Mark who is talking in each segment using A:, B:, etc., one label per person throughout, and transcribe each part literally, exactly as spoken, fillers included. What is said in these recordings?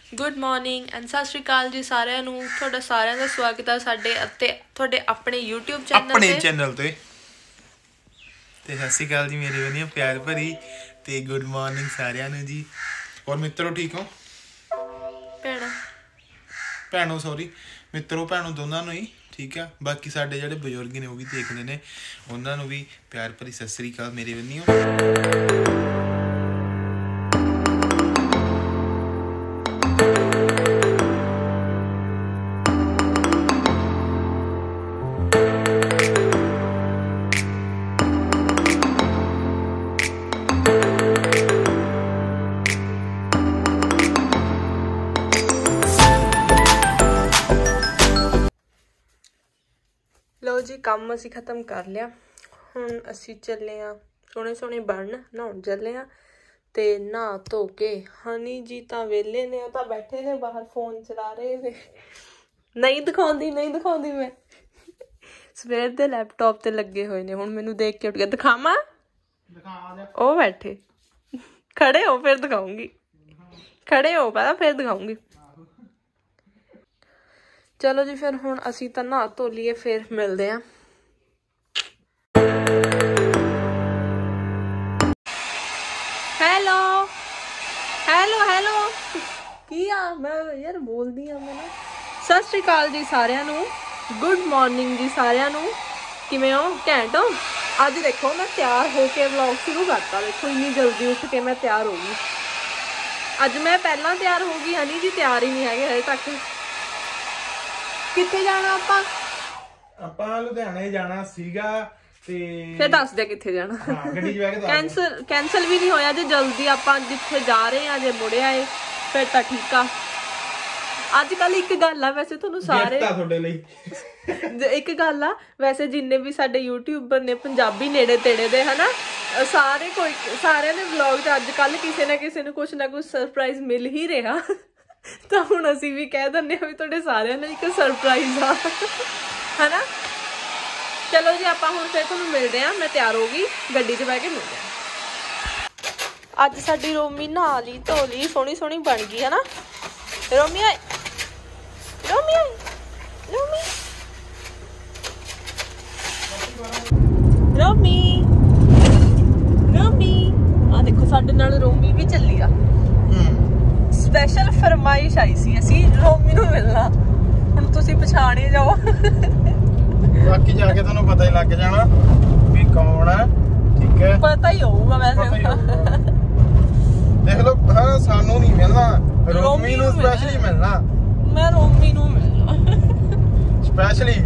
A: Good morning and सत श्री अकाल जी सारिਆਂ ਨੂੰ ਤੁਹਾਡਾ ਸਾਰਿਆਂ ਦਾ ਸਵਾਗਤ ਹੈ ਸਾਡੇ ਅਤੇ ਤੁਹਾਡੇ ਆਪਣੇ YouTube ਚੈਨਲ ਤੇ
B: ਆਪਣੇ ਚੈਨਲ ਤੇ ਤੇ ਸਤਿ ਸ਼੍ਰੀ ਅਕਾਲ ਜੀ ਮੇਰੇ ਵਧੀਆ ਪਿਆਰ ਭਰੀ ਤੇ ਗੁੱਡ ਮਾਰਨਿੰਗ ਸਾਰਿਆਂ ਨੂੰ ਜੀ। ਔਰ ਮਿੱਤਰੋ ਠੀਕ ਹੋ?
A: ਭੈਣਾ
B: ਭੈਣੋ ਸੌਰੀ ਮਿੱਤਰੋ ਭੈਣੋ ਦੋਨਾਂ ਨੂੰ ਹੀ ਠੀਕ ਆ। ਬਾਕੀ ਸਾਡੇ ਜਿਹੜੇ ਬਜ਼ੁਰਗ ਨੇ ਉਹ ਵੀ ਦੇਖਦੇ ਨੇ, ਉਹਨਾਂ ਨੂੰ ਵੀ ਪਿਆਰ ਭਰੀ ਸਤਿ ਸ਼੍ਰੀ ਅਕਾਲ ਮੇਰੇ ਵੱਲੋਂ।
A: लो जी काम असी खत्म कर लिया, हुण असी चले आ सोहणे सोहणे बन नहाउण चले आ ते नहा धो के हनी जी तां वेले ने तां बैठे ने बाहर फोन चला रहे ने। नहीं दिखाउंदी नहीं दिखाउंदी मैं सवेर दे लैपटॉप ते लगे हुए ने। हुण मैनू देख के उठ गया दिखावां ओ बैठे खड़े हो फिर दिखाऊंगी, खड़े हो पता फिर दिखाऊंगी। चलो जी फिर हुण असी तां नहा धो लीए फिर मिलदे आ। हेलो हेलो हेलो की आ मैं यार बोलदी आ मैं ना। सत श्री अकाल जी सारिਆਂ ਨੂੰ, गुड मॉर्निंग जी सारिਆਂ ਨੂੰ, किवें हो? घैंट हो? अज देखो मैं तैयार होके व्लॉग शुरू करता। देखो इन्नी जल्दी उठ के मैं तैयार हो गई। अज मैं पहला तैयार हो गई, हनी जी तैयार ही नहीं है हजे तक। किथे जाना आपां?
B: ਆਪਾਂ ਲੁਧਿਆਣੇ ਜਾਣਾ ਸੀਗਾ ਤੇ
A: ਫਿਰ ਦੱਸ ਦੇ ਕਿੱਥੇ ਜਾਣਾ।
B: ਹਾਂ ਗੱਡੀ 'ਚ ਬੈ ਕੇ
A: ਕੈਂਸਲ ਕੈਂਸਲ ਵੀ ਨਹੀਂ ਹੋਇਆ ਜੇ ਜਲਦੀ ਆਪਾਂ ਜਿੱਥੇ ਜਾ ਰਹੇ ਆ ਜੇ ਮੁੜੇ ਆਏ ਫਿਰ ਤਾਂ ਠੀਕ ਆ। ਅੱਜ ਕੱਲ ਇੱਕ ਗੱਲ ਆ ਵੈਸੇ ਤੁਹਾਨੂੰ ਸਾਰੇ
B: ਤੁਹਾਡੇ ਲਈ
A: ਇੱਕ ਗੱਲ ਆ ਵੈਸੇ ਜਿੰਨੇ ਵੀ ਸਾਡੇ ਯੂਟਿਊਬਰ ਨੇ ਪੰਜਾਬੀ ਨੇੜੇ ਤੇੜੇ ਦੇ ਹਨਾ ਸਾਰੇ ਕੋਈ ਸਾਰਿਆਂ ਦੇ ਵਲੌਗ 'ਚ ਅੱਜ ਕੱਲ ਕਿਸੇ ਨਾ ਕਿਸੇ ਨੂੰ ਕੁਛ ਨਾ ਕੁਛ ਸਰਪ੍ਰਾਈਜ਼ ਮਿਲ ਹੀ ਰਿਹਾ। ਤਾਂ ਹੁਣ ਅਸੀਂ ਵੀ ਕਹਿ ਦਿੰਦੇ ਹਾਂ ਵੀ ਤੁਹਾਡੇ ਸਾਰਿਆਂ ਲਈ ਇੱਕ ਸਰਪ੍ਰਾਈਜ਼ ਆ ਹਨਾ। ਚਲੋ ਜੀ ਆਪਾਂ ਹੁਣ ਫਿਰ ਤੁਹਾਨੂੰ ਮਿਲਦੇ ਆ। ਮੈਂ ਤਿਆਰ ਹੋ ਗਈ, ਗੱਡੀ 'ਚ ਬਹਿ ਕੇ ਮਿਲਦੇ ਆ। ਅੱਜ ਸਾਡੀ ਰੋਮੀ ਨਹਾ ਲਈ ਧੋ ਲਈ ਸੋਹਣੀ ਸੋਹਣੀ ਬਣ ਗਈ ਹੈ ਨਾ। ਰੋਮੀ ਆਈ ਰੋਮੀ ਆਈ ਰੋਮੀ ਰੋਮੀ ਰੋਮੀ ਆ ਦੇਖੋ ਸਾਡੇ ਨਾਲ ਰੋਮੀ ਵੀ ਚੱਲੀ ਆ। स्पेशल फरमाइश आई सी असी रोमी नूं मिलना। हुण तुसीं पछाण ही जाओ,
B: बाकी जाके तुहानूं पता ही लग जाना भी कौन है। ठीक है
A: पता ही होगा वैसे
B: देख लो। हां सानू नहीं मिलना, रोमी नूं स्पेशली मिलना।
A: मैं रोमी नूं मिलना
B: स्पेशली।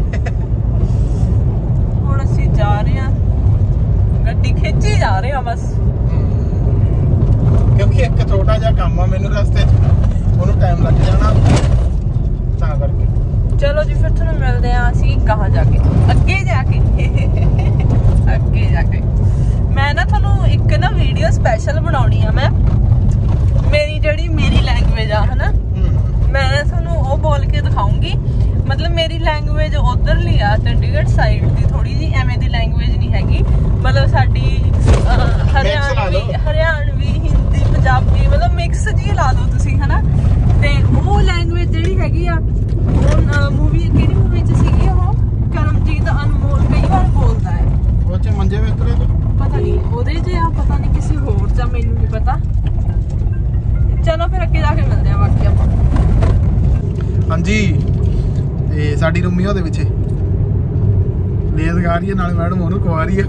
A: हुण असीं जा रहे हां, गड्डी खिंची जा रहे हां बस
B: क्योंकि एक छोटा जा काम है मैनू रास्ते ओनू टाइम लग जाना तां करके।
A: चलो जी फिर तुहानूं मिलदे आ असीं कहां जाके अगे जाके अगे जाके मैं ना तुहानूं एक ना वीडियो स्पैशल बनाउणी आ। मैं मेरी जिहड़ी मेरी लैंग्वेज आ है ना मैं तुहानूं वो बोल के दिखाऊंगी। मतलब मेरी लैंग्वेज उधरली आ चंडीगढ़ साइड दी, थोड़ी जी एवें दी लैंग्वेज नहीं हैगी। मतलब साडी हरियाणवी हरियाणवी हिंदी पंजाबी मतलब मिक्स जी ला दो तुसीं है ना। ते वो लैंग्वेज जिहड़ी हैगी आ वो मूवी किहड़ी मूवी च सीगी वो करमजीत अनमोल कई बार बोलदा है
B: वो च मंजे वेतरे तो
A: पता नहीं ओदे च आ पता नहीं किसी होर च मैनूं नहीं पता। चलो फिर अगे जाके मिलदे आ बाकी आपां।
B: हाँ जी ਤੇ ਸਾਡੀ ਰੂਮੀ ਉਹਦੇ ਪਿੱਛੇ ਲੇਜ਼ ਗਾ ਰਹੀ ਹੈ ਨਾਲ ਮੈਡਮ ਉਹਨੂੰ ਖਵਾ ਰਹੀ ਹੈ।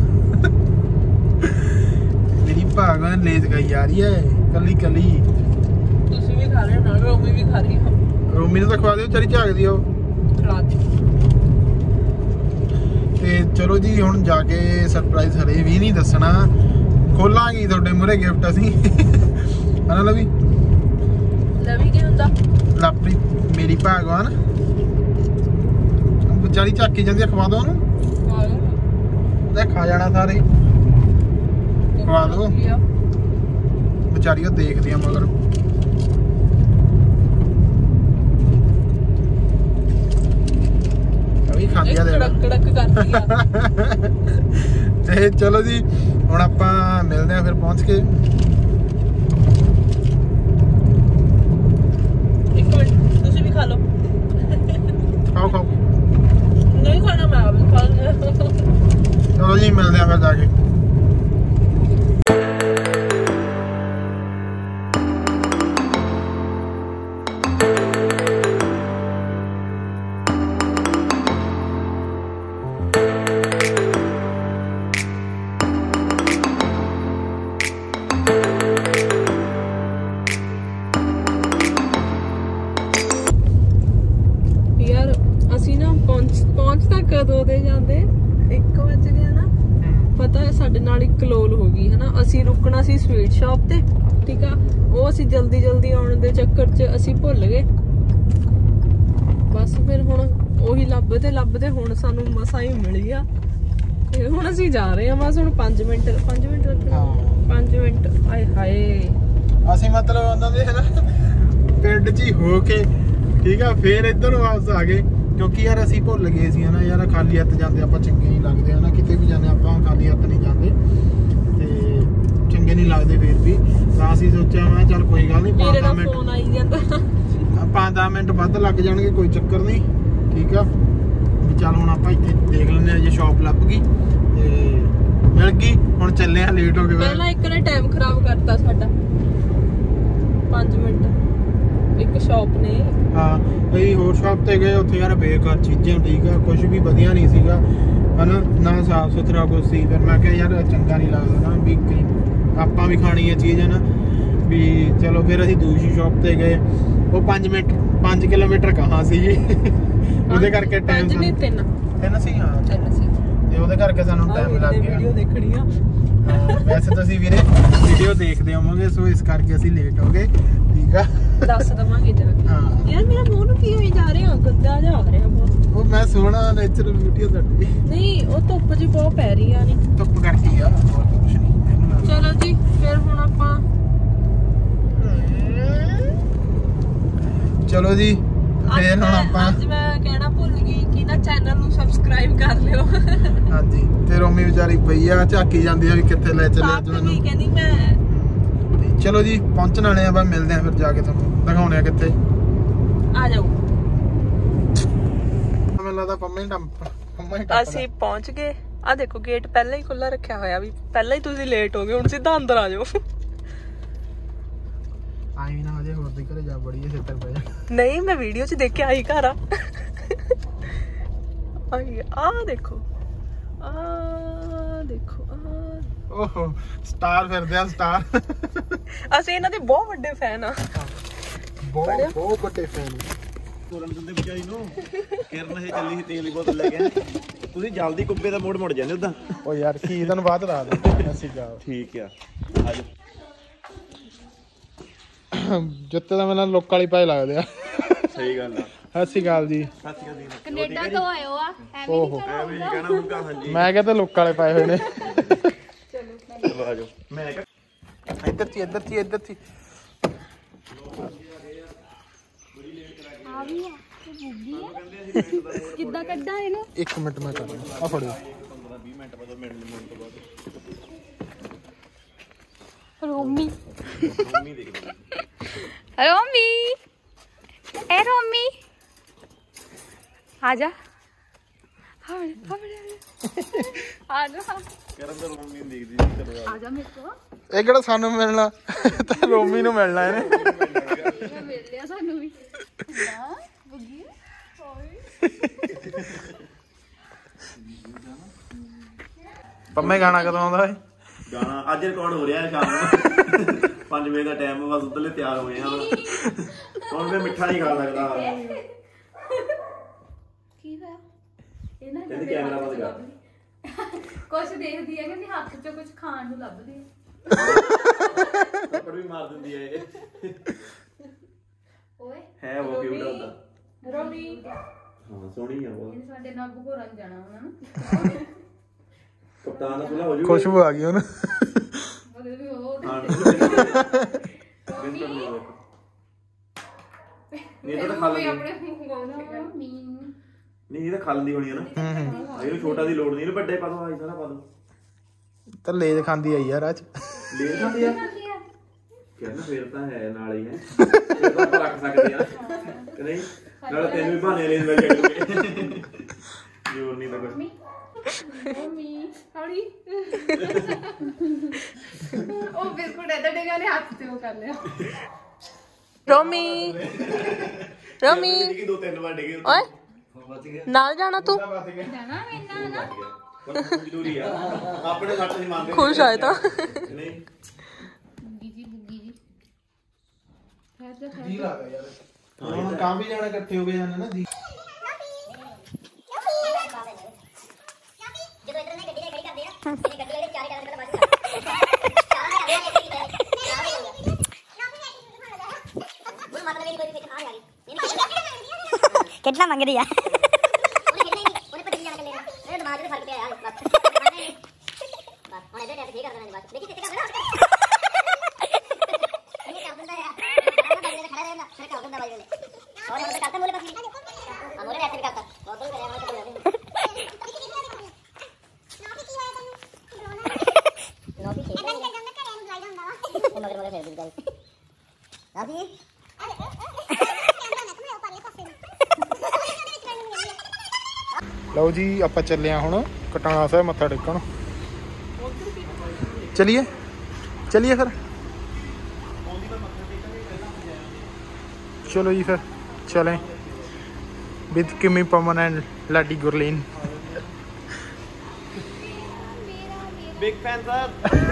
B: ਮੇਰੀ ਭਾਗਵਾਨ ਲੇਜ਼ ਗਾਈ ਜਾ ਰਹੀ ਹੈ ਕੱਲੀ ਕੱਲੀ।
A: ਤੁਸੀਂ ਵੀ ਖਾ ਰਹੇ ਹੋ ਨਾਲ ਰੋਮੀ ਵੀ ਖਾ ਰਹੀ ਹੈ।
B: ਰੋਮੀ ਨੂੰ ਤਾਂ ਖਵਾ ਦਿਓ ਵਿਚਾਰੀ ਝਾਕਦੀ ਆ ਉਹ
A: ਖਵਾ ਦੇ।
B: ਤੇ ਚਲੋ ਜੀ ਹੁਣ ਜਾ ਕੇ ਸਰਪ੍ਰਾਈਜ਼ ਹਲੇ ਵੀ ਨਹੀਂ ਦੱਸਣਾ, ਖੋਲਾਂਗੇ ਤੁਹਾਡੇ ਮੂਹਰੇ ਗਿਫਟ ਅਸੀਂ ਹਨਾ ਲਵੀ।
A: ਲਵੀ ਕੀ ਹੁੰਦਾ?
B: ਲਾਪਰੀ ਮੇਰੀ ਭਾਗਵਾਨ ਵਿਚਾਰੀ ਝਾਕੀ ਜਾਂਦੀ ਆ, ਖਵਾ ਦੋ ਉਹਨੂੰ। ਖਾ ਖਾ ਜਾਣਾ ਸਾਰੇ ਖਵਾ ਦੋ ਵਿਚਾਰੀ ਉਹ ਦੇਖਦੀ ਆ ਮਗਰ। ਅਭੀ ਖਾਂਦੀ ਆ ਦੇ
A: ਕੜਕ ਕੜਕ ਕਰਦੀ ਆ।
B: ਤੇ ਚਲੋ ਜੀ ਹੁਣ ਆਪਾਂ ਮਿਲਦੇ ਆ ਫਿਰ ਪਹੁੰਚ ਕੇ।
A: ਸਾਡੇ ਨਾਲ ਇੱਕ ਕਲੋਲ ਹੋ ਗਈ ਹਨਾ। ਅਸੀਂ ਰੁਕਣਾ ਸੀ ਸਵੀਟ ਸ਼ਾਪ ਤੇ, ਠੀਕ ਆ, ਉਹ ਅਸੀਂ ਜਲਦੀ ਜਲਦੀ ਆਉਣ ਦੇ ਚੱਕਰ 'ਚ ਅਸੀਂ ਭੁੱਲ ਗਏ। ਬਸ ਫਿਰ ਹੁਣ ਉਹੀ ਲੱਭਦੇ ਲੱਭਦੇ ਹੁਣ ਸਾਨੂੰ ਮਸਾਂ ਹੀ ਮਿਲ ਗਿਆ ਤੇ ਹੁਣ ਅਸੀਂ ਜਾ ਰਹੇ ਹਾਂ। ਬਸ ਹੁਣ ਪੰਜ ਮਿੰਟ ਪੰਜ ਮਿੰਟ ਲੱਗਣਾ, ਪੰਜ ਮਿੰਟ। ਆਏ ਹਾਏ,
B: ਅਸੀਂ ਮਤਲਬ ਉਹਨਾਂ ਦੇ ਹੈ ਨਾ ਪਿੰਡ 'ਚ ਹੀ ਹੋ ਕੇ, ਠੀਕ ਆ, ਫੇਰ ਇੱਧਰ ਵਾਪਸ ਆ ਗਏ ਕਿਉਂਕਿ ਯਾਰ ਅਸੀਂ ਭੁੱਲ ਗਏ ਸੀ ਹਨਾ ਯਾਰ, ਖਾਲੀ ਹੱਥ ਜਾਂਦੇ ਆਪਾਂ ਚੰਗੇ ਨਹੀਂ ਲੱਗਦੇ ਹਨਾ, ਕਿਤੇ ਵੀ ਜਾਂਦੇ ਆਪਾਂ ਖਾਲੀ ਹੱਥ ਨਹੀਂ ਜਾਂਦੇ ਤੇ ਚੰਗੇ ਨਹੀਂ ਲੱਗਦੇ। ਫੇਰ ਵੀ ਤਾਂ ਅਸੀਂ ਸੋਚਿਆ ਮੈਂ ਚੱਲ ਕੋਈ ਗੱਲ ਨਹੀਂ, ਪੰਜ ਦਸ ਮਿੰਟ
A: ਫੋਨ ਆਈ ਜਾਂਦਾ,
B: ਪੰਜ ਦਸ ਮਿੰਟ ਵੱਧ ਲੱਗ ਜਾਣਗੇ, ਕੋਈ ਚੱਕਰ ਨਹੀਂ, ਠੀਕ ਆ ਵੀ। ਚੱਲ ਹੁਣ ਆਪਾਂ ਇੱਥੇ ਦੇਖ ਲੈਂਦੇ ਆ ਜੇ ਸ਼ਾਪ ਲੱਭ ਗਈ ਤੇ ਮਿਲ ਗਈ। ਹੁਣ ਚੱਲੇ ਆ, ਲੇਟ ਹੋ ਗਏ
A: ਪਹਿਲਾਂ ਇੱਕ ਨੇ ਟਾਈਮ ਖਰਾਬ ਕਰਤਾ ਸਾਡਾ ਪੰਜ ਮਿੰਟ ਇੱਕ ਸ਼ਾਪ ਨੇ।
B: ਹਾਂ ਅਸੀਂ ਹੋਰ ਸ਼ਾਪ ਤੇ ਗਏ, ਉੱਥੇ ਯਾਰ ਬੇਕਾਰ ਚੀਜ਼ਾਂ, ਠੀਕ ਆ, ਕੁਝ ਵੀ ਵਧੀਆ ਨਹੀਂ ਸੀਗਾ ਹਨਾ, ਨਾ ਸਾਫ ਸੁਥਰਾ ਕੁਛ ਸੀ। ਫਿਰ ਮੈਂ ਕਿਹਾ ਯਾਰ ਚੰਗਾ ਨਹੀਂ ਲੱਗਦਾ ਨਾ ਵੀ ਆਪਾਂ ਵੀ ਖਾਣੀ ਹੈ ਚੀਜ਼ ਹੈ ਨਾ ਵੀ। ਚਲੋ ਫਿਰ ਅਸੀਂ ਦੂਸਰੀ ਸ਼ਾਪ ਤੇ ਗਏ, ਉਹ ਪੰਜ ਮਿੰਟ ਪੰਜ ਕਿਲੋਮੀਟਰ ਕਹਾਂ ਸੀ ਉਹਦੇ ਕਰਕੇ ਟਾਈਮ
A: ਨਹੀਂ ਤਿੰਨ
B: ਤਿੰਨ ਸੀ ਹਾਂ
A: ਤਿੰਨ ਸੀ
B: ਤੇ ਉਹਦੇ ਕਰਕੇ ਸਾਨੂੰ ਟਾਈਮ ਲੱਗ ਗਿਆ।
A: ਵੀਡੀਓ ਦੇਖਣੀ ਆ
B: ਵੈਸੇ ਤੁਸੀਂ ਵੀਰੇ ਵੀਡੀਓ ਦੇਖਦੇ ਹੋਵੋਗੇ, ਸੋ ਇਸ ਕਰਕੇ ਅਸੀਂ ਲੇਟ ਹੋ ਗਏ, ਠੀਕ ਆ,
A: ਦੱਸ ਦਵਾਂਗੇ ਜਰਾ।
B: ਹਾਂ
A: ਯਾਰ ਮੇਰਾ ਮੂੰਹ ਨੂੰ ਕੀ ਹੋਈ ਜਾ ਰਿਹਾ, ਗੰਦਾ ਜਾ ਆ ਰਿਹਾ ਬਹੁਤ।
B: ਉਹ ਮੈਂ ਸੋਹਣਾ ਨੇਚਰਲ ਬਿਊਟੀ ਸਾਡੀ
A: ਨਹੀਂ, ਉਹ ਧੁੱਪ ਜੀ ਬਹੁਤ ਪੈ ਰਹੀ ਆ। ਨਹੀਂ
B: ਧੁੱਪ ਕਰਦੀ ਆ, ਹੋਰ ਕੁਝ ਨਹੀਂ।
A: ਚਲੋ ਜੀ ਫਿਰ ਹੁਣ ਆਪਾਂ
B: ਚਲੋ ਜੀ ਫਿਰ ਹੁਣ ਆਪਾਂ
A: ਅੱਜ ਮੈਂ ਕਹਿਣਾ ਭੁੱਲ ਗਈ ਕਿ ਨਾ ਚੈਨਲ ਨੂੰ ਸਬਸਕ੍ਰਾਈਬ ਕਰ ਲਿਓ।
B: ਹਾਂਜੀ ਤੇ ਰੋਮੀ ਵਿਚਾਰੀ ਪਈ ਆ ਝਾਕੀ ਜਾਂਦੀ ਆ ਵੀ ਕਿੱਥੇ ਲੈ ਚੱਲੇ ਅੱਜ
A: ਮੈਨੂੰ
B: ਮੈਨੂੰ।
A: ਕਹਿੰਦੀ ਮੈਂ
B: ਚਲੋ ਜੀ ਪਹੁੰਚਣ ਵਾਲੇ ਆ, ਬਸ ਮਿਲਦੇ ਆ ਫਿਰ ਜਾ ਕੇ, ਤੁਹਾਨੂੰ ਦਿਖਾਉਣੇ ਆ ਕਿੱਥੇ।
A: ਆ ਜਾਓ।
B: ਮੈਨੂੰ ਲੱਗਦਾ ਪੰਮਾ ਹੀ ਟੰਪ ਪੰਮਾ ਹੀ ਟੰਪ
A: ਅਸੀਂ ਪਹੁੰਚ ਗਏ। ਆ ਦੇਖੋ ਗੇਟ ਪਹਿਲਾਂ ਹੀ ਖੁੱਲਾ ਰੱਖਿਆ ਹੋਇਆ, ਵੀ ਪਹਿਲਾਂ ਹੀ ਤੁਸੀਂ ਲੇਟ ਹੋ ਗਏ, ਹੁਣ ਸਿੱਧਾ ਅੰਦਰ ਆ ਜਾਓ।
B: ਆਈ ਨਾ ਹਜੇ ਹੋਰ ਦੀ ਘਰੇ ਜਾ ਬੜੀ ਛੇਤਰ ਪੈ ਜਾ।
A: ਨਹੀਂ ਮੈਂ ਵੀਡੀਓ 'ਚ ਦੇਖ ਕੇ ਆਈ ਘਰ ਆ। ਆਈ ਆ ਦੇਖੋ, ਆ ਦੇਖੋ, ਆ
B: ਓਹੋ ਸਟਾਰ ਫਿਰਦੇ ਆ ਸਟਾਰ।
A: ਅਸੀਂ ਇਹਨਾਂ ਦੇ ਬਹੁਤ ਵੱਡੇ ਫੈਨ ਆ,
B: ਬਹੁਤ ਬਹੁਤ ਵੱਡੇ ਫੈਨ।
C: ਤੁਰਨ ਦਿੰਦੇ ਵਿਚਾਰੀ ਨੂੰ। ਕਿਰਨ ਇਹ ਚੱਲੀ ਸੀ ਤੇਲ ਦੀ ਬੋਤਲ ਲੈ ਕੇ, ਤੁਸੀਂ ਜਲਦੀ ਕੁੱਬੇ ਦਾ ਮੋੜ ਮੁੜ ਜਾਂਦੇ ਉਦਾਂ।
B: ਓ ਯਾਰ ਕੀ ਤੁਹਾਨੂੰ ਬਾਅਦ ਲਾ ਦੇ ਅਸੀਂ ਜਾ।
C: ਠੀਕ ਆ ਅੱਜ
B: ਜੁੱਤੇ ਤਾਂ ਮੈਨੂੰ ਲੋਕਾਂ ਵਾਲੀ ਪਾਏ ਲੱਗਦੇ ਆ।
C: ਸਹੀ ਗੱਲ ਆ।
B: ਸਤਿ ਸ਼੍ਰੀ ਅਕਾਲ ਜੀ।
C: ਸਤਿ ਸ਼੍ਰੀ ਅਕਾਲ ਜੀ।
D: ਕੈਨੇਡਾ ਤੋਂ ਆਇਓ ਆ, ਐਵੇਂ
B: ਓਹੋ
C: ਐਵੇਂ ਹੀ ਕਹਿਣਾ ਹੁੰਦਾ। ਹਾਂਜੀ
B: ਮੈਂ ਕਿਹਾ ਤੇ ਲੋਕਾਂ ਵਾਲੇ ਪਾਏ ਹੋਏ ਨੇ।
C: ਚਲੋ ਆ ਜਾਓ। ਮੈਂ ਕਿਹਾ
B: ਇੱਧਰ ਚੀ ਇੱਧਰ ਚੀ ਇੱਧਰ ਚੀ
D: ਆ ਵੀ ਆ ਤੇ ਬੁੱਗੀ ਆ। ਕਿੱਦਾਂ ਕੱਢਾਂ ਇਹਨੂੰ?
B: ਇੱਕ ਮਿੰਟ ਮੈਂ ਕਰ ਲਾਂ ਆ ਫੜੋ।
C: ਵੀਹ ਮਿੰਟ ਬਾਅਦ ਮਿੰਟ ਮਿੰਟ ਤੋਂ ਬਾਅਦ
D: ਰੋਮੀ
C: ਮੰਮੀ ਦੇਖਦੀ
D: ਰੋਮੀ ਐ ਰੋਮੀ ਆ ਜਾ। ਹਾਂ ਆ ਜਾ
C: ਕਰਨ ਤਾਂ ਮੰਮੀ ਨੂੰ ਦੇਖਦੀ ਸੀ। ਚਲੋ
D: ਆ ਜਾ ਮੇਰੇ ਕੋਲ।
B: ਇਹ ਕਿਹੜਾ ਸਾਨੂੰ ਮਿਲਣਾ ਤੇ ਰੋਮੀ ਨੂੰ ਮਿਲਣਾ ਇਹਨੇ।
D: ਮੈਂ ਮਿਲ ਲਿਆ ਸਾਨੂੰ ਵੀ ਨਾ ਬੁੱਗੀ ਓਏ।
B: ਪੰਮੇ ਗਾਣਾ ਕਦੋਂ ਆਉਂਦਾ ਏ?
C: ਗਾਣਾ ਅੱਜ ਰਿਕਾਰਡ ਹੋ ਰਿਹਾ ਸ਼ਾਮ ਨੂੰ ਪੰਜ ਵਜੇ ਦਾ ਟਾਈਮ, ਬਸ ਉਧਰਲੇ ਤਿਆਰ ਹੋਏ ਆ। ਹੁਣ ਮੈਂ ਮਿੱਠਾ ਨਹੀਂ ਖਾ ਸਕਦਾ।
D: ਕੀ ਹੋਇਆ? ਇਹ ਨਾ
C: ਕਹਿੰਦੀ ਕੈਮਰਾ ਬੰਦ ਕਰ।
D: ਕੁਛ ਦੇਖਦੀ ਹੈ ਕਿ ਹੱਥ 'ਚ ਕੁਝ ਖਾਣ ਨੂੰ ਲੱਭਦੀ ਹੈ।
C: ਥੱਪੜ ਵੀ ਮਾਰ ਦਿੰਦੀ ਹੈ ਇਹ।
D: ਓਏ
C: ਹੈ ਉਹ ਕਿਊਟ ਹੁੰਦਾ।
D: ਰੋਮੀ
C: ਹਾਂ ਸੋਹਣੀ ਆ ਬਹੁਤ।
D: ਇਹਨੇ ਸਾਡੇ ਨਾਲ ਭਗੋਰਨ ਜਾਣਾ ਉਹਨਾਂ ਨੂੰ।
C: ਕਪਤਾਨ ਦਾ ਸੁਲਾ ਹੋ ਜੂਗਾ।
B: ਖੁਸ਼ਬੂ ਆ ਗਈ ਉਹਨੂੰ।
D: ਉਹਦੇ ਵੀ ਉਹ
C: ਹਾਂ ਬਿਲਕੁਲ ਨਹੀਂ ਤਾਂ ਖਾ ਲੈਂਦੀ।
D: ਆਪਣੇ ਮੂੰਹ ਗਾਉਂਦਾ ਮੀਨ।
C: ਨਹੀਂ ਇਹ ਤਾਂ ਖਾ ਲੈਂਦੀ ਹੋਣੀ ਹੈ ਨਾ। ਇਹਨੂੰ ਛੋਟਾ ਦੀ ਲੋੜ ਨਹੀਂ, ਇਹਨੂੰ ਵੱਡੇ ਪਾ ਦੋ। ਆਈ ਸਾਰਾ ਪਾ ਦੋ।
B: ਤਾਂ ਲੇਜ ਖਾਂਦੀ ਆਈ ਯਾਰ ਅੱਜ।
C: ਲੈ ਜਾਂਦੀ ਆ ਕਹਿੰਦਾ ਫੇਰ ਤਾਂ ਹੈ ਨਾਲ ਹੀ ਹੈ। ਇਹ ਤਾਂ ਆਪਾਂ ਰੱਖ ਸਕਦੇ ਆ ਕਿ ਨਹੀਂ। ਨਾਲ ਤੈਨੂੰ ਵੀ ਬਹਾਨੇ ਲੈ ਮਿਲ ਜਾਣਗੇ। ਜੋਰ ਨਹੀਂ ਤਾਂ ਕੁਝ।
D: ਮੰਮੀ ਹੌਲੀ ਉਹ ਬਿਲਕੁਲ ਐਦਾਂ ਡੇਗਾ ਨੇ ਹੱਥ ਤੇ ਉਹ ਕਰ ਲਿਆ।
A: ਰੋਮੀ ਰੋਮੀ
C: ਕਿ ਦੋ ਤਿੰਨ ਵਾਰ ਡਿਗੇ
A: ਓਏ ਨਾਲ ਜਾਣਾ ਤੂੰ?
D: ਜਾਣਾ ਮੈਨਾਂ ਨਾ
C: ਜ਼ਰੂਰੀ ਆ ਆਪਣੇ ਸੱਟ ਨਹੀਂ ਮੰਨਦੇ।
A: ਖੁਸ਼ ਆਏ ਤਾਂ
C: ਨਹੀਂ
D: ਬੁੱਗੀ ਜੀ ਬੁੱਗੀ ਜੀ ਠਹਿਰ ਜਾ ਠਹਿਰ
B: ਜੀ ਲੱਗਦਾ ਯਾਰ। ਹੁਣ ਕੰਮ ਵੀ ਜਾਣਾ ਇਕੱਠੇ ਹੋ ਗਏ ਜਾਣਾ ਨਾ ਜੀ।
E: ਜਦੋਂ ਇਧਰ ਨੇ ਗੱਡੀ ਖੜੀ ਕਰਦੇ ਆ, ਇਹ ਗੱਡੀ ਵਾਲੇ ਚਾਰੇ ਕਲਰ कितना मंग रही है
B: ਲਓ ਜੀ ਆਪਾਂ ਚੱਲੇ ਆ ਹੁਣ ਕਟਾਣਾ ਸਾਹਿਬ ਮੱਥਾ ਟੇਕਣ। ਚਲਿਏ ਚਲਿਏ ਫਿਰ ਚਲੋ ਜੀ ਫਿਰ ਚਲੇ with Kimmi Pawan and Laddi Gurleen.
C: Big fan sir.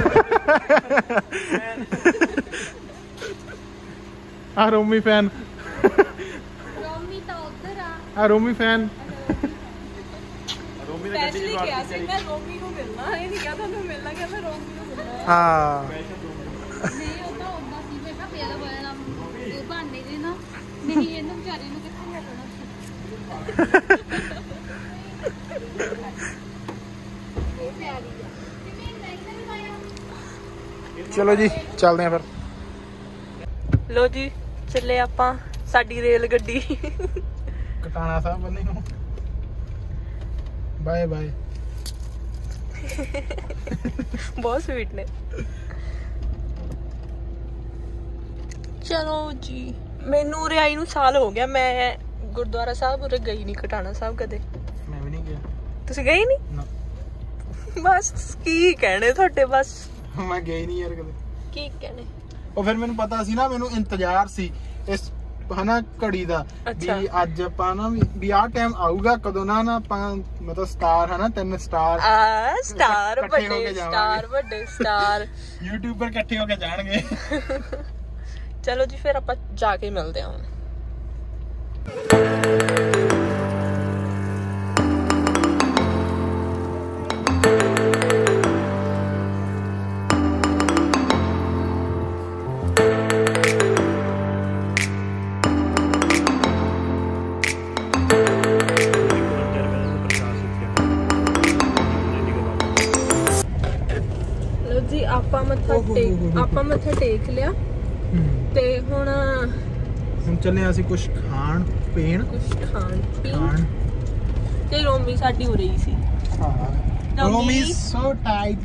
B: ਆ ਰੋਮੀ ਫੈਨ
D: ਰੋਮੀ ਤਾਂ ਉਧਰ ਆ
B: ਆ ਰੋਮੀ ਫੈਨ
C: ਰੋਮੀ ਦਾ ਗੱਡੀ
A: ਸਪੈਸ਼ਲੀ
C: ਦੀ
A: ਕਿਹਾ
C: ਬਾਤ
A: ਸੀ ਮੈਂ ਰੋਮੀ ਨੂੰ ਮਿਲਣਾ, ਇਹ ਨਹੀਂ ਕਿਹਾ ਤੁਹਾਨੂੰ ਮਿਲਣਾ, ਕਿ ਮੈਂ ਰੋਮੀ ਨੂੰ ਮਿਲਣਾ।
B: ਹਾਂ
D: ਨਹੀਂ ਉਹ ਤਾਂ ਉਦਾਂ ਸੀ ਮੈਂ ਕਿਹਾ ਫੇਰ ਬਣਾ ਇਹ ਬਹਾਨੇ ਦੇ ਨਾ ਨਹੀਂ ਇਹਨੂੰ ਵਿਚਾਰੇ ਨੂੰ ਕਿੱਥੇ ਲੱਗਣਾ ਇਹ ਪਿਆਰੀ ਆ ਕਿਵੇਂ ਨਹੀਂ ਲਗਾਇਆ।
B: ਚਲੋ ਜੀ ਚੱਲਦੇ ਆ ਫਿਰ।
A: ਲੋ ਜੀ ਚੱਲੇ ਆਪਾਂ ਸਾਡੀ ਰੇਲ ਗੱਡੀ।
B: ਕਟਾਣਾ ਸਾਹਿਬ ਬੰਨੇ ਨੂੰ ਬਾਏ ਬਾਏ।
A: ਬਹੁਤ ਸਵੀਟ ਨੇ। ਚਲੋ ਜੀ ਮੈਨੂੰ ਉਰੇ ਆਈ ਨੂੰ ਸਾਲ ਹੋ ਗਿਆ, ਮੈਂ ਗੁਰਦੁਆਰਾ ਸਾਹਿਬ ਉਰੇ ਗਈ ਨਹੀਂ, ਕਟਾਣਾ ਸਾਹਿਬ ਕਦੇ।
B: ਮੈਂ ਵੀ ਨਹੀਂ ਗਿਆ
A: ਤੁਸੀਂ ਗਏ ਨਹੀਂ?
B: ਨਾ
A: ਬਸ ਕੀ ਕਹਿਣੇ ਤੁਹਾਡੇ, ਬਸ
B: ਮੈਂ ਗਿਆ ਹੀ ਨਹੀਂ ਯਾਰ ਕਦੇ।
A: ਕੀ ਕਹਿਣੇ।
B: ਉਹ ਫਿਰ ਮੈਨੂੰ ਪਤਾ ਸੀ ਨਾ, ਮੈਨੂੰ ਇੰਤਜ਼ਾਰ ਸੀ ਇਸ ਹਨਾ ਘੜੀ ਦਾ
A: ਅੱਛਾ।
B: ਵੀ ਅੱਜ ਆਪਾਂ ਨਾ ਵੀ- ਵੀ ਆਹ ਟਾਈਮ ਆਊਗਾ ਕਦੋਂ ਨਾ ਨਾ ਆਪਾਂ ਮਤਲਬ ਸਟਾਰ ਹਨਾ ਤਿੰਨ ਸਟਾਰ
A: ਆ ਸਟਾਰ
B: ਇਕੱਠੇ ਹੋ
A: ਵੱਡੇ
B: ਕੇ ਜਾਵਾਂਗੇ।
A: ਸਟਾਰ ਵੱਡੇ ਸਟਾਰ
B: ਯੂਟਿਊਬਰ ਇਕੱਠੇ ਹੋ ਕੇ ਜਾਣਗੇ।
A: ਚਲੋ ਜੀ ਫਿਰ ਆਪਾਂ ਜਾ ਕੇ ਮਿਲਦੇ ਹਾਂ ਹੁਣ। ਲੋ ਜੀ ਆਪਾਂ ਮੱਥਾ ਟੇਕ ਆਪਾਂ ਮੱਥਾ ਟੇਕ ਲਿਆ ਤੇ ਹੁਣ
B: ਹੁਣ ਚੱਲੇ ਅਸੀਂ ਕੁਝ ਖਾਣ ਪੀਣ
A: ਕੁਝ ਖਾਣ ਪੀਣ
B: ਖਾਣ
A: ਤੇ ਰੋਮੀ ਸਾਡੀ ਹੋ ਰਹੀ ਸੀ।
B: रोमी so tight।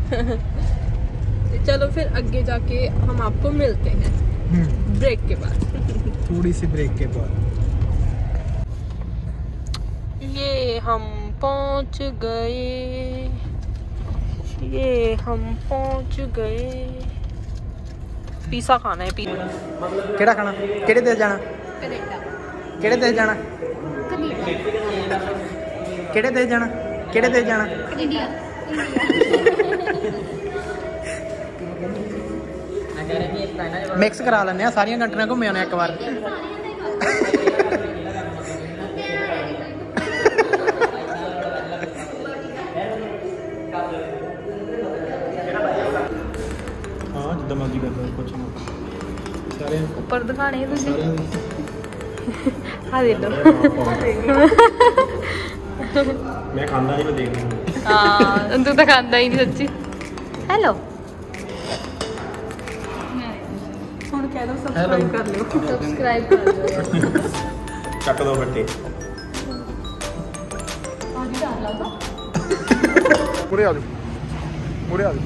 A: चलो फिर आगे जाके हम आपको मिलते हैं ब्रेक के बाद।
B: थोड़ी सी ब्रेक के बाद
A: ये हम पहुंच गए, ये हम पहुंच गए। पिज़्ज़ा खाना है। पिज़्ज़ा
B: केड़ा खाना केड़े देश जाना
D: ਕੈਨੇਡਾ
B: केड़े देश जाना
D: ਕੈਨੇਡਾ
B: केड़े देश जाना केड़े देश जाना
D: ਇੰਡੀਆ
B: ਮਿਕਸ ਕਰਾ ਲੈਂਦੇ ਆ ਸਾਰੀਆਂ ਕੰਟਰੀਆਂ ਘੁੰਮੇ ਆਉਣੇ ਇੱਕ ਵਾਰ। ਹਾਂ ਜਿੱਦਾਂ ਮਰਜ਼ੀ ਕਰ ਲਓ ਕੁਛ ਨਾ ਸਾਰੇ
A: ऊपर दिखाने हैं तुझे हाँ दे दो
C: ਮੈਂ ਖਾਂਦਾ ਨਹੀਂ, ਮੈਂ ਦੇਖਦਾ।
A: हाँ तू तो खांदा ही नहीं सच्ची। हेलो ਹੁਣ ਕਹਿ ਦੋ ਸਬਸਕ੍ਰਾਈਬ ਕਰ ਲਿਓ।
D: ਸਬਸਕ੍ਰਾਈਬ ਕਰ ਦਿਓ ਯਾਰ
C: ਚੱਕ ਦੋ ਬੱਟੇ।
D: ਆਜੀ ਡਰ ਲੱਗਦਾ
B: ਪੂਰੇ ਆ ਜਾਓ ਪੂਰੇ ਆ ਜਾਓ।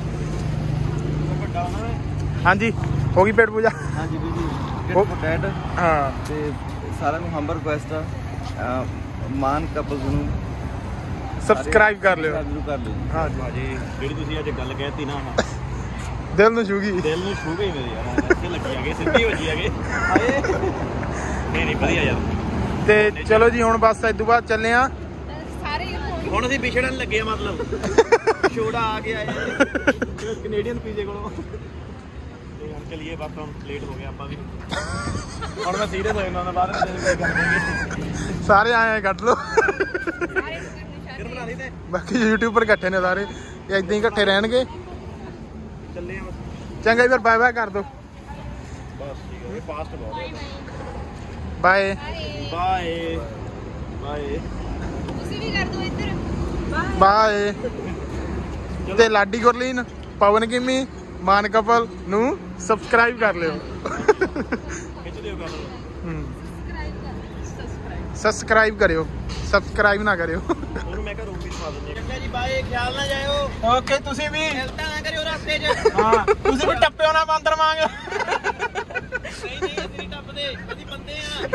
B: ਹਾਂਜੀ ਹੋ ਗਈ ਪੇਟ ਪੂਜਾ।
F: ਹਾਂਜੀ ਵੀਰ
B: ਉਹ-
F: ਜੀ ਡੈਡ
B: ਹਾਂ
F: ਤੇ ਸਾਰਿਆਂ ਨੂੰ ਹੰਬਰ ਰਿਕੁਐਸਟ ਆ ਅਹ ਮਾਨ ਕਪਲਸ ਨੂੰ
B: ਸਬਸਕ੍ਰਾਈਬ ਕਰ ਲਿਓ।
F: ਜ਼ਰੂਰ ਕਰ ਲਿਓ ਜੀ।
B: ਹਾਂ ਜੀ
C: ਭਾਜੀ ਜਿਹੜੀ ਤੁਸੀਂ ਅੱਜ ਗੱਲ ਕਹਿਤੀ ਨਾ
B: ਦਿਲ ਨੂੰ ਛੂਗੀ।
C: ਦਿਲ ਨੂੰ ਛੂ ਗਈ ਮੇਰੇ ਯਾਰ, ਇੱਥੇ ਲੱਗੀ ਆਗੇ ਸਿੱਧੀ ਵੱਜੀ ਆਗੇ। ਹਾਏ ਨਹੀਂ ਨਹੀਂ ਵਧੀਆ ਯਾਰ।
B: ਤੇ ਚਲੋ ਜੀ ਹੁਣ ਬਸ ਇਸ ਤੋਂ ਬਾਅਦ ਚੱਲੇ ਆ।
D: ਸਾਰੇ
C: ਹੁਣ ਅਸੀਂ ਵਿਛੜਨ ਲੱਗੇ ਆ, ਮਤਲਬ ਛੋੜਾ ਆ ਗਿਆ ਕੈਨੇਡੀਅਨ ਪੀਜ਼ੇ ਕੋਲੋਂ। ਤੇ ਹੁਣ ਚਲੀਏ ਬਸ, ਹੁਣ ਲੇਟ ਹੋ ਗਏ ਆਪਾਂ ਵੀ। ਹੁਣ ਮੈਂ ਸੀਰੀਅਸ ਹੋ ਜਾਂਦਾ, ਬਾਅਦ ਵਿੱਚ ਗੱਲ ਕਰਾਂਗੇ।
B: ਸਾਰੇ ਆਏ ਕੱਢ ਲਓ।
C: ਫਿਰ ਬਣਾ ਲਈ ਤੇ
B: ਬਾਕੀ ਯੂਟਿਊਬਰ ਇਕੱਠੇ ਨੇ ਸਾਰੇ, ਇਹ ਇਦਾਂ ਹੀ ਇਕੱਠੇ ਰਹਿਣਗੇ।
C: ਚੱਲੇ ਆ ਬਸ।
B: ਚੰਗਾ ਜੀ ਫਿਰ ਬਾਏ ਬਾਏ ਕਰ ਦਿਓ।
C: ਬਸ ਠੀਕ ਇਹ ਫਾਸਟ ਬਹੁਤ ਹੈ।
B: Bye
C: bye bye.
D: ਤੁਸੀਂ ਵੀ ਕਰ ਦਿਓ ਇੱਧਰ
B: ਬਾਏ। ਤੇ ਲਾਡੀ ਗੁਰਲੀਨ ਪਵਨ ਕਿਮੀ ਮਾਨ ਕਪਲ ਨੂੰ ਸਬਸਕ੍ਰਾਈਬ ਕਰ ਲਿਓ।
C: ਖਿੱਚ ਦਿਓ ਗੱਲ।
B: ਹੂੰ
D: ਸਬਸਕ੍ਰਾਈਬ ਕਰ
B: ਸਬਸਕ੍ਰਾਈਬ ਕਰਿਓ, ਸਬਸਕ੍ਰਾਈਬ ਨਾ ਕਰਿਓ।
C: ਉਹਨੂੰ ਮੈਂ ਕਿਹਾ ਰੂਮ ਵਿੱਚ ਪਾ ਦਿੰਦੇ। ਚੰਗਾ ਜੀ ਬਾਏ, ਖਿਆਲ ਨਾ ਜਾਇਓ।
B: ਓਕੇ ਤੁਸੀਂ ਵੀ
C: ਗਲਤਾਂ ਨਾ ਕਰਿਓ ਰਸਤੇ 'ਚ।
B: ਹਾਂ ਤੁਸੀਂ ਵੀ ਟੱਪਿਓ ਨਾ ਬਾਂਦਰ ਵਾਂਗ।
C: ਨਹੀਂ ਨਹੀਂ ਅਸੀਂ ਨਹੀਂ ਟੱਪਦੇ, ਅਸੀਂ ਬੰਦੇ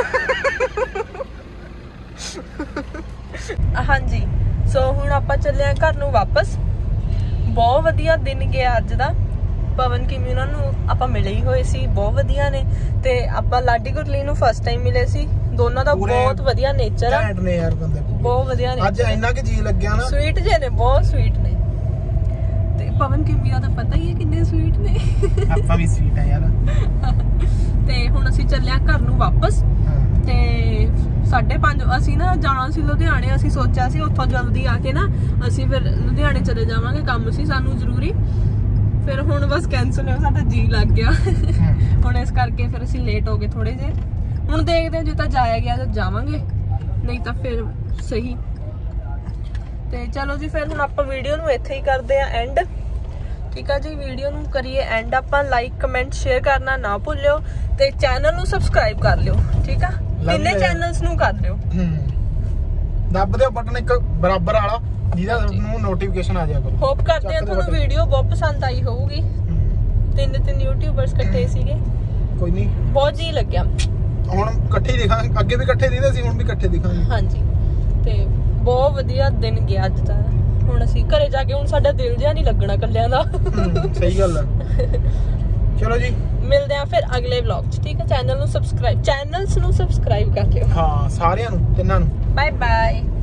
C: ਆ।
A: ਹਾਂਜੀ ਸੋ ਹੁਣ ਆਪਾਂ ਚੱਲੇ ਆ ਘਰ ਨੂੰ ਵਾਪਸ। ਬਹੁਤ ਵਧੀਆ ਦਿਨ ਗਿਆ ਅੱਜ ਦਾ। ਪਵਨ ਕਿਮੀ ਉਹਨਾਂ ਨੂੰ ਆਪਾਂ ਮਿਲੇ ਹੀ ਹੋਏ ਸੀ, ਬਹੁਤ ਵਧੀਆ ਨੇ। ਤੇ ਆਪਾਂ ਲਾਡੀ ਗੁਰਲੀਨ ਨੂੰ ਫਸਟ ਟਾਈਮ ਮਿਲੇ ਸੀ। ਦੋਨਾਂ ਦਾ ਬਹੁਤ ਵਧੀਆ ਨੇਚਰ ਆ,
B: ਘੈਂਟ ਨੇ ਯਾਰ ਬੰਦੇ,
A: ਬਹੁਤ ਵਧੀਆ ਨੇ।
B: ਅੱਜ ਇੰਨਾ ਕਿ ਜੀ ਲੱਗਿਆ ਨਾ,
A: ਸਵੀਟ ਜੇ ਨੇ, ਬਹੁਤ ਸਵੀਟ ਨੇ। ਤੇ ਪਵਨ ਕਿਮੀ ਦਾ ਤਾਂ ਪਤਾ ਹੀ ਹੈ ਕਿੰਨੇ ਸਵੀਟ ਨੇ।
B: ਆਪਾਂ ਵੀ ਸਵੀਟ ਆ ਯਾਰ।
A: ਤੇ ਹੁਣ ਅਸੀਂ ਚੱਲੇ ਆ ਘਰ ਨੂੰ ਵਾਪਸ। ਤੇ ਸਾਢੇ ਪੰਜ ਅਸੀਂ ਨਾ ਜਾਣਾ ਸੀ ਲੁਧਿਆਣੇ। ਅਸੀਂ ਸੋਚਿਆ ਸੀ ਉੱਥੋਂ ਜਲਦੀ ਆ ਕੇ ਨਾ ਅਸੀਂ ਫਿਰ ਲੁਧਿਆਣੇ ਚਲੇ ਜਾਵਾਂਗੇ, ਕੰਮ ਸੀ ਸਾਨੂੰ ਜ਼ਰੂਰੀ। ਫਿਰ ਹੁਣ ਬਸ ਕੈਂਸਲ ਹੋਇਆ, ਸਾਡਾ ਜੀ ਲੱਗ ਗਿਆ ਹੁਣ, ਇਸ ਕਰਕੇ ਫਿਰ ਅਸੀਂ ਲੇਟ ਹੋ ਗਏ ਥੋੜੇ ਜਿਹੇ। ਹੁਣ ਦੇਖਦੇ ਹਾਂ, ਜੇ ਤਾਂ ਜਾਇਆ ਗਿਆ ਤਾਂ ਜਾਵਾਂਗੇ, ਨਹੀਂ ਤਾਂ ਫਿਰ ਸਹੀ। ਤੇ ਚਲੋ ਜੀ ਫਿਰ ਹੁਣ ਆਪਾਂ ਵੀਡੀਓ ਨੂੰ ਇੱਥੇ ਹੀ ਕਰਦੇ ਆ ਐਂਡ। ਠੀਕ ਆ ਜੀ, ਵੀਡੀਓ ਨੂੰ ਕਰੀਏ ਐਂਡ ਆਪਾਂ। ਲਾਈਕ ਕਮੈਂਟ ਸ਼ੇਅਰ ਕਰਨਾ ਨਾ ਭੁੱਲਿਓ ਤੇ ਚੈਨਲ ਨੂੰ ਸਬਸਕ੍ਰਾਈਬ ਕਰ ਲਿਓ। ਠੀਕ ਆ, ਤਿੰਨੇ ਚੈਨਲਸ ਨੂੰ ਕਰ ਲਿਓ।
B: ਦੱਬ ਦਿਓ ਬਟਨ ਇੱਕ ਬਰਾਬਰ ਵਾਲਾ, ਜਿਹਦਾ ਨੂੰ ਨੋਟੀਫਿਕੇਸ਼ਨ ਆ ਜਾਇਆ ਕਰੋ।
A: ਹੋਪ ਕਰਦੇ ਆ ਤੁਹਾਨੂੰ ਵੀਡੀਓ ਬਹੁਤ ਪਸੰਦ ਆਈ ਹੋਊਗੀ। ਤਿੰਨ ਤਿੰਨ ਯੂਟਿਊਬਰਸ ਇਕੱਠੇ ਸੀਗੇ,
B: ਕੋਈ ਨਹੀਂ,
A: ਬਹੁਤ ਜੀ ਲੱਗਿਆ।
B: ਹੁਣ ਇਕੱਠੇ ਹੀ ਦਿਖਾਂਗੇ, ਅੱਗੇ ਵੀ ਇਕੱਠੇ ਦਿਖਦੇ ਸੀ, ਹੁਣ ਵੀ ਇਕੱਠੇ ਦਿਖਾਂਗੇ।
A: ਹਾਂਜੀ ਤੇ ਬਹੁਤ ਵਧੀਆ ਦਿਨ ਗਿਆ ਅੱਜ ਦਾ। ਹੁਣ ਅਸੀਂ ਘਰੇ ਜਾ ਕੇ ਹੁਣ ਸਾਡਾ ਦਿਲ ਜਿਹਾ ਨਹੀਂ ਲੱਗਣਾ ਕੱਲਿਆਂ ਦਾ।
B: ਸਹੀ ਗੱਲ ਆ। ਚਲੋ ਜੀ
A: ਮਿਲਦੇ ਆ ਫਿਰ ਅਗਲੇ ਵਲੌਗ 'ਚ। ਠੀਕ ਹੈ, ਚੈਨਲ ਨੂੰ ਸਬਸਕ੍ਰਾਈਬ ਚੈਨਲਸ ਨੂੰ ਸਬਸਕ੍ਰਾਈਬ ਕਰ ਲਿਓ।
B: ਹਾਂ ਸਾਰਿਆਂ ਨੂੰ, ਤਿੰਨਾਂ ਨੂੰ।
A: Bye bye.